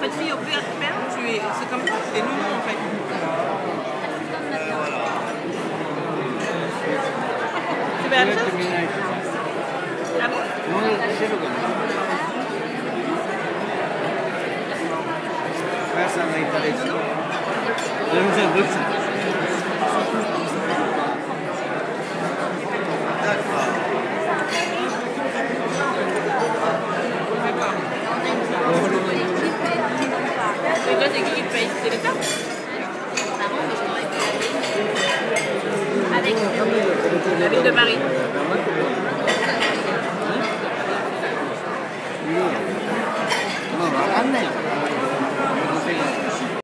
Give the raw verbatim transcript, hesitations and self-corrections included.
pâtisserie au père, tu es, c'est comme des nounous en fait. C'est pas la même chose? Ah bon? Questa è interessante. Non c'è dulce. Et toi, c'est qui qui te paye? C'est l'État? Avec La ville de Paris.